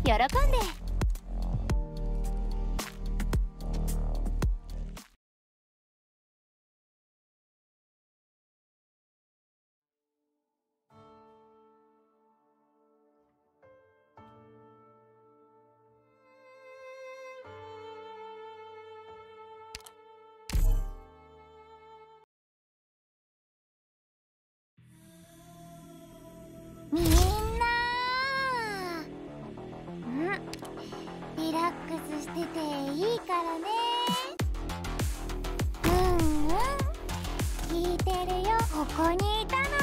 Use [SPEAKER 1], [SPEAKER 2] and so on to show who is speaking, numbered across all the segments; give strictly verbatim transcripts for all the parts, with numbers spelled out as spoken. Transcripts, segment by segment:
[SPEAKER 1] 喜んで。みんなうんリラックスしてていいからね。うんうん聞いてるよ。ここにいたのね。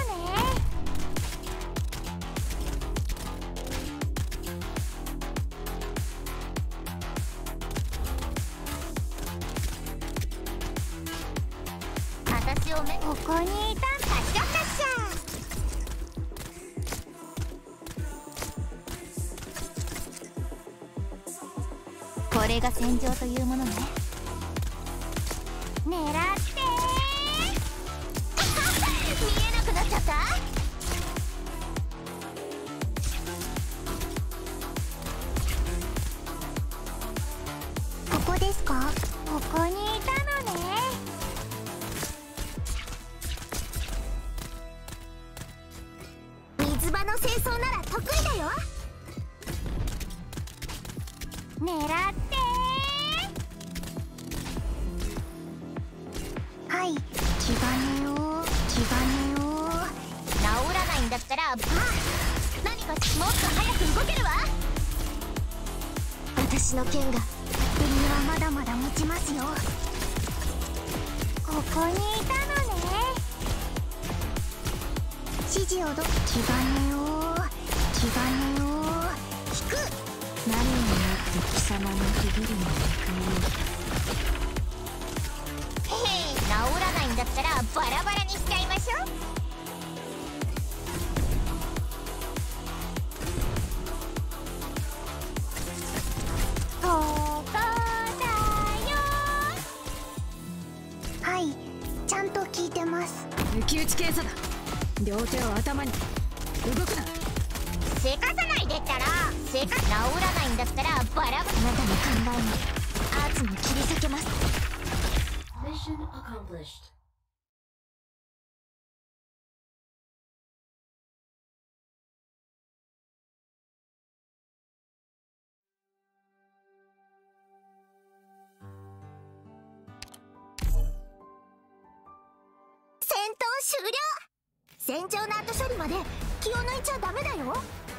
[SPEAKER 1] 私をめここにいたんだ。カッシャカッシャ。これが戦場というものね。狙って見えなくなっちゃった。ここですか。ここにいたのね。水場の清掃なら得意だよ。狙ってはい、気兼ねを気兼ねを。治らないんだったらあ何かもっと早く動けるわ。私の剣がバッテリーはまだまだ持ちますよ。ここにいたのね。指示をど気兼ねを気兼ねを引く。何になって貴様のくぐるのかよ。へへ、治らないんだったらバラバラにしちゃいましょう。ここだよ。はい、ちゃんと聞いてます。
[SPEAKER 2] 抜き打ち検査だ。両手を頭に。動くな。
[SPEAKER 1] せかさないでったらせか治らないんだったらバラバラ。あなたの考えにアーツも切り裂けます。
[SPEAKER 3] Mission accomplished.
[SPEAKER 1] 戦闘終了。戦場の後処理まで気を抜いちゃダメだよ。